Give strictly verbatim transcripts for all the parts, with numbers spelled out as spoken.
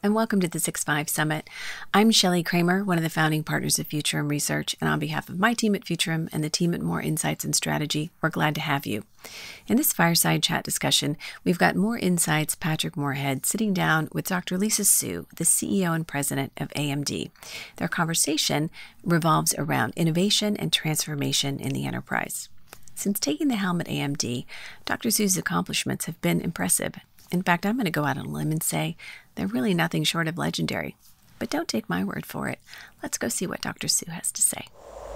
and welcome to the six five Summit. I'm Shelley Kramer, one of the founding partners of Futurum Research, and on behalf of my team at Futurum and the team at Moor Insights and Strategy, we're glad to have you. In this Fireside Chat discussion, we've got Moor Insights' Patrick Moorhead sitting down with Doctor Lisa Su, the C E O and president of A M D. Their conversation revolves around innovation and transformation in the enterprise. Since taking the helm at A M D, Doctor Su's accomplishments have been impressive. In fact, I'm going to go out on a limb and say they're really nothing short of legendary. But don't take my word for it. Let's go see what Doctor Su has to say.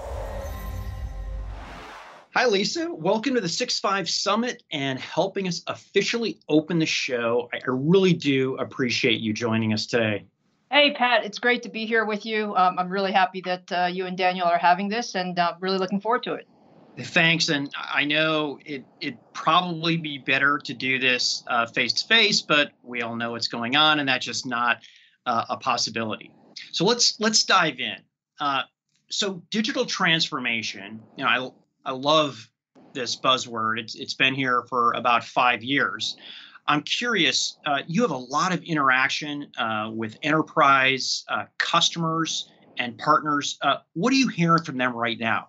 Hi, Lisa. Welcome to the six five Summit and helping us officially open the show. I really do appreciate you joining us today. Hey, Pat. It's great to be here with you. Um, I'm really happy that uh, you and Daniel are having this and uh, really looking forward to it. Thanks. And I know it, it'd probably be better to do this uh, face-to-face, but we all know what's going on, and that's just not uh, a possibility. So let's let's dive in. Uh, so digital transformation, you know, I, I love this buzzword. It's It's been here for about five years. I'm curious, uh, you have a lot of interaction uh, with enterprise uh, customers and partners. Uh, what are you hearing from them right now?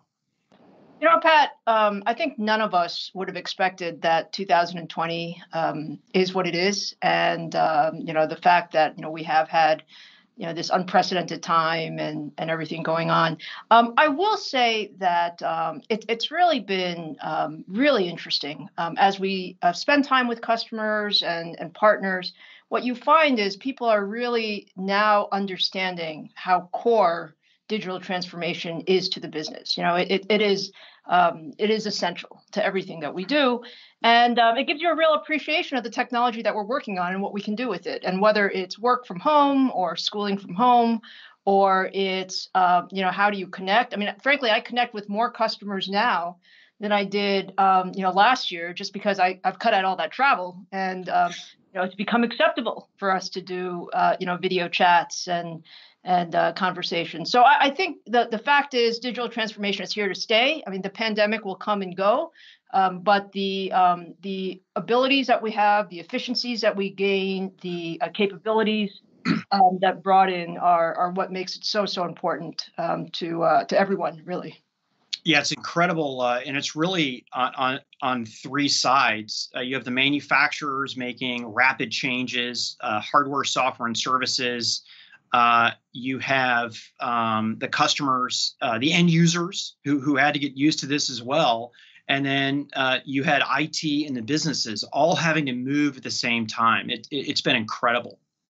You know, Pat, um, I think none of us would have expected that two thousand twenty um, is what it is. And, um, you know, the fact that, you know, we have had, you know, this unprecedented time and, and everything going on. Um, I will say that um, it, it's really been um, really interesting. Um, as we uh, spend time with customers and, and partners, what you find is people are really now understanding how core digital transformation is to the business. You know, it, it, it is um, it is essential to everything that we do. And um, it gives you a real appreciation of the technology that we're working on and what we can do with it. And whether it's work from home or schooling from home, or it's, uh, you know, how do you connect? I mean, frankly, I connect with more customers now than I did, um, you know, last year, just because I, I've cut out all that travel. And, um, you know, it's become acceptable for us to do, uh, you know, video chats and and uh, conversation. So I, I think the, the fact is digital transformation is here to stay. I mean, the pandemic will come and go, um, but the um, the abilities that we have, the efficiencies that we gain, the uh, capabilities um, that brought in are, are what makes it so, so important um, to uh, to everyone, really. Yeah, it's incredible. Uh, and it's really on, on, on three sides. Uh, you have the manufacturers making rapid changes, uh, hardware, software, and services. Uh, you have um, the customers, uh, the end users who, who had to get used to this as well. And then uh, you had I T and the businesses all having to move at the same time. It, it, it's been incredible.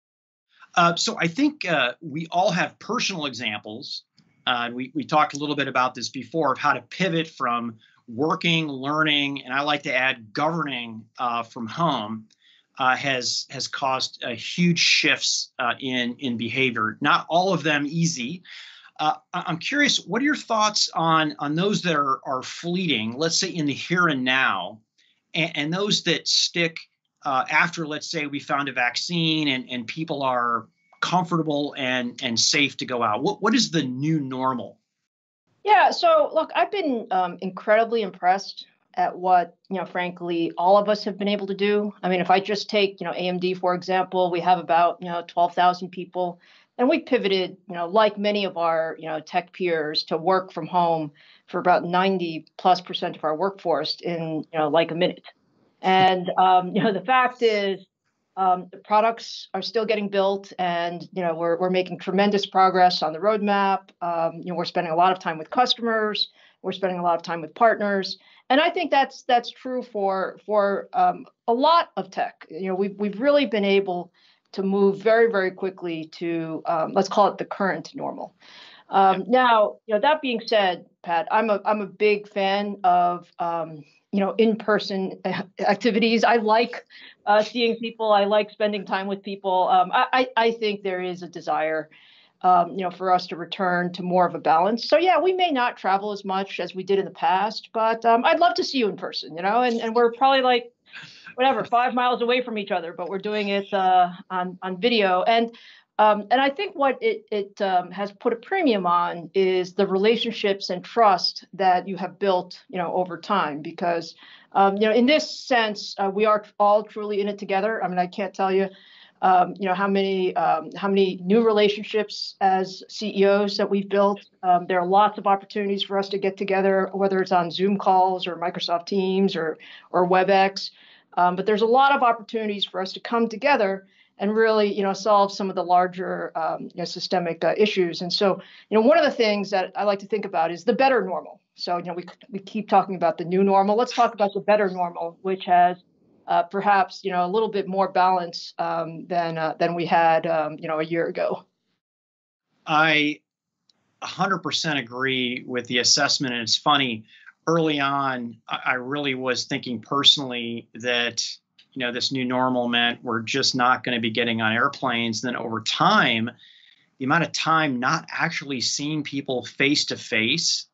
Uh, so I think uh, we all have personal examples. Uh, we, we talked a little bit about this before of how to pivot from working, learning, and I like to add governing uh, from home. Uh, has has caused uh, huge shifts uh, in in behavior. Not all of them easy. Uh, I'm curious, what are your thoughts on on those that are are fleeting? Let's say in the here and now, and, and those that stick uh, after. Let's say we found a vaccine and and people are comfortable and and safe to go out. What what is the new normal? Yeah. So look, I've been um, incredibly impressed at what, you know, frankly, all of us have been able to do. I mean, if I just take, you know, A M D, for example, we have about, you know, twelve thousand people, and we pivoted, you know, like many of our, you know, tech peers, to work from home for about ninety plus percent of our workforce in, you know, like a minute. And, um, you know, the fact is, um, the products are still getting built, and, you know, we're, we're making tremendous progress on the roadmap. Um, you know, we're spending a lot of time with customers. We're spending a lot of time with partners. And I think that's that's true for for um, a lot of tech. You know, we've we've really been able to move very, very quickly to um, let's call it the current normal. Um, Yep. Now, you know, that being said, Pat, I'm a I'm a big fan of um, you know, in-person activities. I like uh, seeing people. I like spending time with people. Um, I, I I think there is a desire, Um, you know, for us to return to more of a balance. So yeah, we may not travel as much as we did in the past, but um, I'd love to see you in person, you know, and, and we're probably like, whatever, five miles away from each other, but we're doing it uh, on, on video. And um, and I think what it, it um, has put a premium on is the relationships and trust that you have built, you know, over time, because, um, you know, in this sense, uh, we are all truly in it together. I mean, I can't tell you Um, you know, how many um, how many new relationships as C E Os that we've built. Um, there are lots of opportunities for us to get together, whether it's on Zoom calls or Microsoft Teams or or WebEx. Um, but there's a lot of opportunities for us to come together and really, you know, solve some of the larger, um, you know, systemic uh, issues. And so, you know, one of the things that I like to think about is the better normal. So, you know, we we keep talking about the new normal. Let's talk about the better normal, which has uh, perhaps, you know, a little bit more balance um, than uh, than we had, um, you know, a year ago. I one hundred percent agree with the assessment. And it's funny, early on, I I really was thinking personally that, you know, this new normal meant we're just not going to be getting on airplanes. Then over time, the amount of time not actually seeing people face to face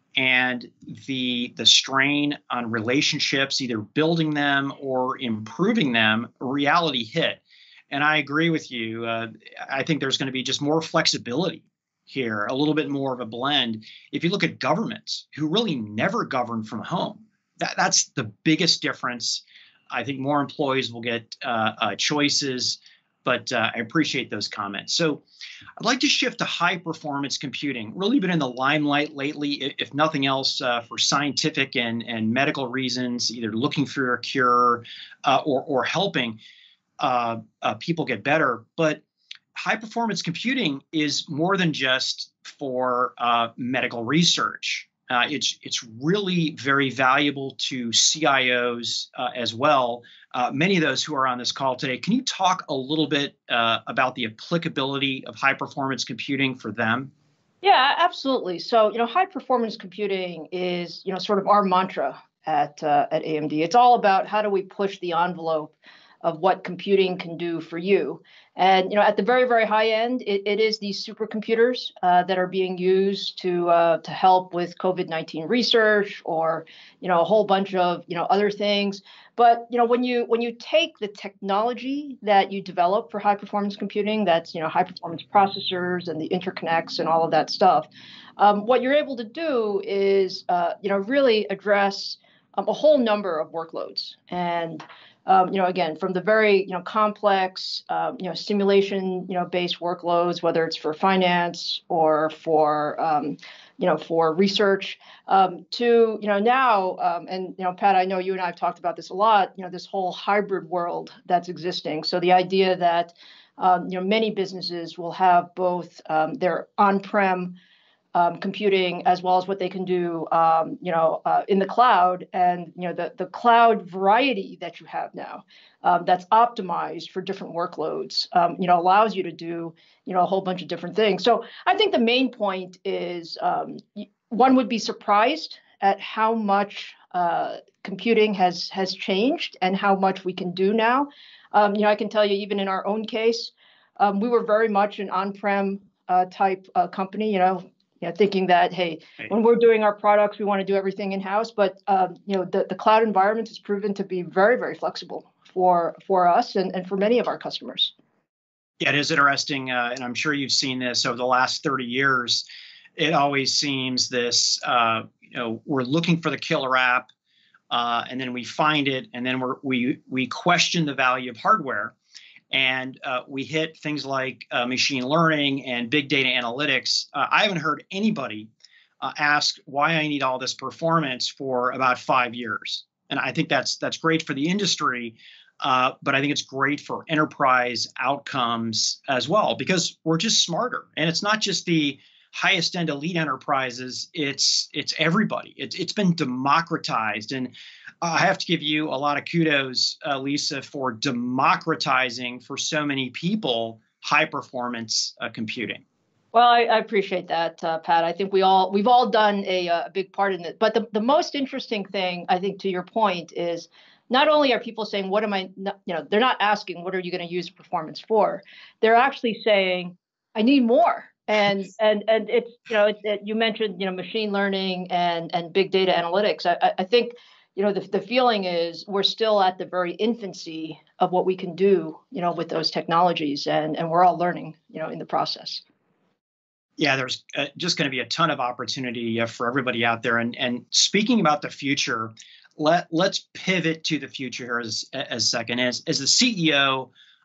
and the the strain on relationships, either building them or improving them, reality hit. And I agree with you. Uh, I think there's going to be just more flexibility here, a little bit more of a blend. If you look at governments who really never govern from home, that, that's the biggest difference. I think more employees will get uh, uh, choices, but uh, I appreciate those comments. So I'd like to shift to high performance computing, really been in the limelight lately, if nothing else, uh, for scientific and, and medical reasons, either looking for a cure uh, or, or helping uh, uh, people get better. But high performance computing is more than just for uh, medical research. Uh, it's it's really very valuable to C I Os uh, as well. Uh, many of those who are on this call today. Can you talk a little bit uh, about the applicability of high performance computing for them? Yeah, absolutely. So, you know, high performance computing is, you know, sort of our mantra at uh, at A M D. It's all about how do we push the envelope of what computing can do for you. And, you know, at the very, very high end, it, it is these supercomputers uh, that are being used to uh, to help with COVID nineteen research or, you know, a whole bunch of, you know, other things. But, you know, when you when you take the technology that you develop for high performance computing, that's, you know, high performance processors and the interconnects and all of that stuff, um, what you're able to do is, uh, you know, really address um, a whole number of workloads. And um, you know, again, from the very, you know, complex, um, you know, simulation, you know, based workloads, whether it's for finance or for, um, you know, for research, um, to, you know, now, um, and, you know, Pat, I know you and I have talked about this a lot, you know, this whole hybrid world that's existing. So the idea that, um, you know, many businesses will have both um, their on-prem Um, computing as well as what they can do, um, you know, uh, in the cloud, and you know the the cloud variety that you have now, um, that's optimized for different workloads, um, you know, allows you to do, you know, a whole bunch of different things. So I think the main point is um, one would be surprised at how much uh, computing has has changed and how much we can do now. Um, you know, I can tell you, even in our own case, um, we were very much an on-prem uh, type uh, company. You know. You know, thinking that, hey, when we're doing our products, we want to do everything in-house. But, um, you know, the, the cloud environment has proven to be very, very flexible for for us and, and for many of our customers. Yeah, it is interesting. Uh, and I'm sure you've seen this over the last thirty years. It always seems this, uh, you know, we're looking for the killer app uh, and then we find it and then we're, we, we question the value of hardware. And uh, we hit things like uh, machine learning and big data analytics. Uh, I haven't heard anybody uh, ask why I need all this performance for about five years. And I think that's that's great for the industry, uh, but I think it's great for enterprise outcomes as well, because we're just smarter. And it's not just the highest end elite enterprises, it's it's everybody. It's it's been democratized. And I have to give you a lot of kudos, uh, Lisa, for democratizing for so many people high performance uh, computing. Well, I, I appreciate that, uh, Pat. I think we all we've all done a, a big part in it. But the, the most interesting thing, I think, to your point, is not only are people saying, "What am I?" Not, you know, they're not asking, "What are you going to use performance for?" They're actually saying, "I need more." And and and it's, you know, it, it, you mentioned, you know, machine learning and and big data analytics. I, I think, you know, the the feeling is we're still at the very infancy of what we can do, you know, with those technologies, and and we're all learning, you know, in the process. Yeah, there's uh, just going to be a ton of opportunity uh, for everybody out there. And and speaking about the future, let let's pivot to the future here as as a second. As as the C E O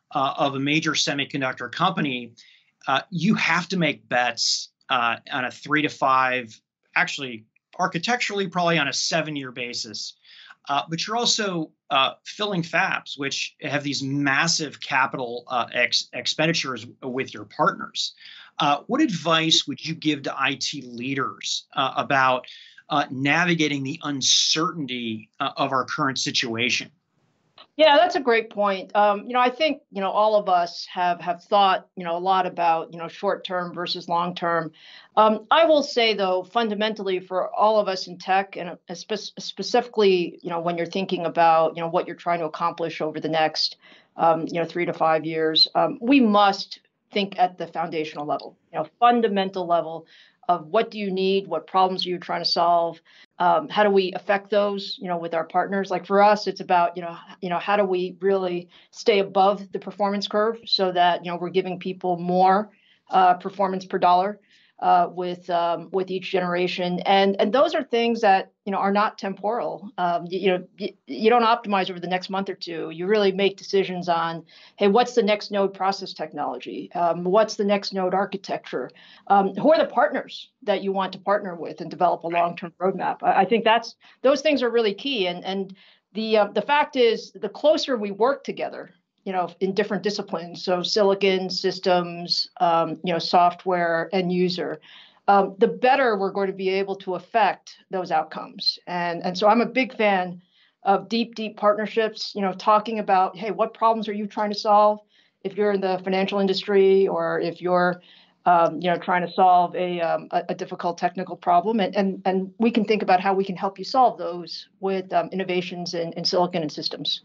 uh, of a major semiconductor company, uh, you have to make bets uh, on a three to five, actually architecturally probably on a seven-year basis. Uh, but you're also uh, filling fabs, which have these massive capital uh, ex- expenditures with your partners. Uh, what advice would you give to I T leaders uh, about uh, navigating the uncertainty uh, of our current situation? Yeah, that's a great point. Um, you know, I think, you know, all of us have have thought, you know, a lot about, you know, short term versus long term. Um, I will say, though, fundamentally for all of us in tech, and uh, spe- specifically, you know, when you're thinking about, you know, what you're trying to accomplish over the next, um, you know, three to five years, um, we must think at the foundational level, you know, fundamental level of what do you need, what problems are you trying to solve, um, how do we affect those, you know, with our partners. Like for us, it's about, you know, you know, how do we really stay above the performance curve so that, you know, we're giving people more uh, performance per dollar uh, with um, with each generation, and and those are things that, you know, are not temporal. Um, you, you know, you, you don't optimize over the next month or two. You really make decisions on, hey, what's the next node process technology? Um, what's the next node architecture? Um, who are the partners that you want to partner with and develop a long-term roadmap? I, I think that's those things are really key. And and the uh, the fact is, the closer we work together, you know, in different disciplines, so silicon, systems, um, you know, software, and user, um, the better we're going to be able to affect those outcomes. And and so I'm a big fan of deep, deep partnerships. You know, talking about, hey, what problems are you trying to solve? If you're in the financial industry, or if you're um, you know, trying to solve a, um, a, a difficult technical problem, and, and and we can think about how we can help you solve those with um, innovations in, in silicon and systems.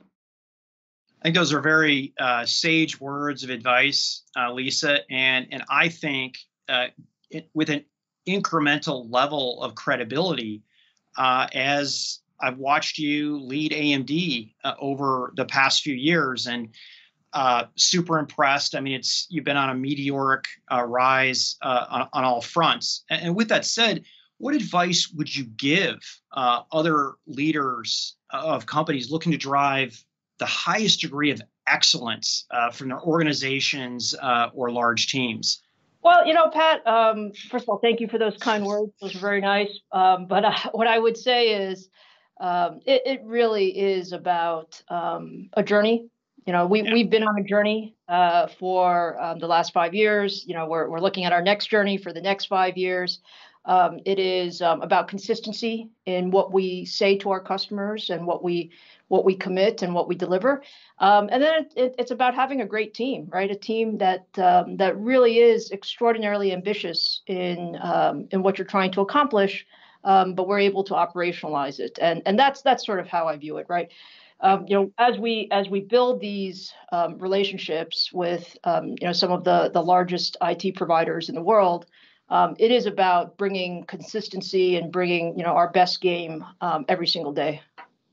I think those are very uh, sage words of advice, uh, Lisa, and and I think uh, it, with an incremental level of credibility, uh, as I've watched you lead A M D uh, over the past few years, and uh, super impressed. I mean, it's you've been on a meteoric uh, rise uh, on, on all fronts. And, and with that said, what advice would you give uh, other leaders of companies looking to drive the highest degree of excellence uh, from their organizations uh, or large teams? Well, you know, Pat, um, first of all, thank you for those kind words. Those are very nice. Um, but uh, what I would say is um, it, it really is about um, a journey. You know, we, Yeah. we've been on a journey uh, for um, the last five years. You know, we're, we're looking at our next journey for the next five years. Um, it is um, about consistency in what we say to our customers and what we what we commit and what we deliver. Um, and then it, it, it's about having a great team, right? A team that um, that really is extraordinarily ambitious in um, in what you're trying to accomplish, um, but we're able to operationalize it. And and that's that's sort of how I view it, right? Um, you know, as we as we build these um, relationships with um, you know, some of the the largest I T providers in the world, um, it is about bringing consistency and bringing, you know, our best game um, every single day.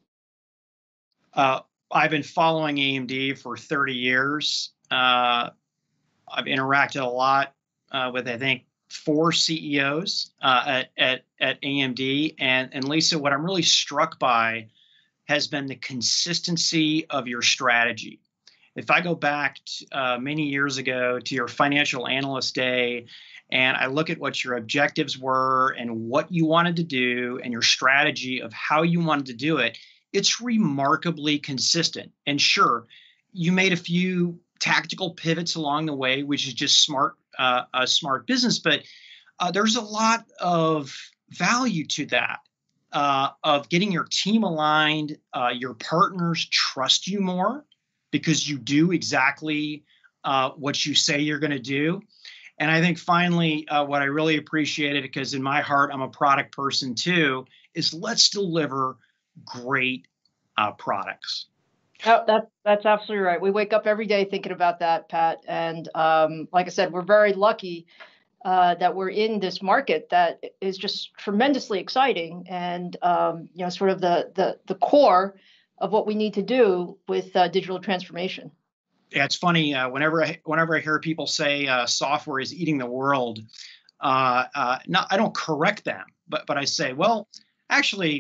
Uh, I've been following A M D for thirty years. Uh, I've interacted a lot uh, with, I think, four C E Os uh, at, at, at A M D. And, and Lisa, what I'm really struck by has been the consistency of your strategy. If I go back t- uh, many years ago to your financial analyst day, and I look at what your objectives were and what you wanted to do and your strategy of how you wanted to do it, it's remarkably consistent. And sure, you made a few tactical pivots along the way, which is just smart, uh, a smart business. But uh, there's a lot of value to that, uh, of getting your team aligned. Uh, your partners trust you more because you do exactly uh, what you say you're going to do. And I think finally, uh, what I really appreciated, because in my heart, I'm a product person too, is let's deliver great uh, products. Oh, that's that's absolutely right. We wake up every day thinking about that, Pat. And um, like I said, we're very lucky uh, that we're in this market that is just tremendously exciting, and um, you know, sort of the the the core of what we need to do with uh, digital transformation. Yeah, it's funny. Uh, whenever I whenever I hear people say uh, software is eating the world, uh, uh, not I don't correct them, but but I say, well, actually,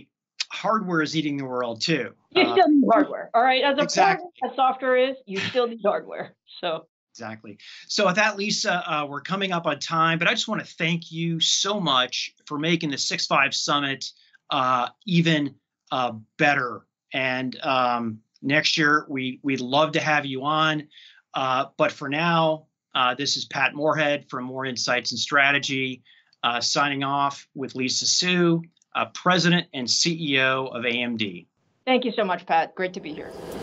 hardware is eating the world too. You Uh, still need hardware. All right. As exactly. important as software is, you still need hardware. So Exactly. So with that, Lisa, uh, we're coming up on time, but I just want to thank you so much for making the six five Summit uh, even uh, better. And um, next year, we, we'd love to have you on. Uh, but for now, uh, this is Pat Moorhead from Moor Insights and Strategy, uh, signing off with Lisa Su, uh, President and C E O of A M D. thank you so much, Pat. Great to be here.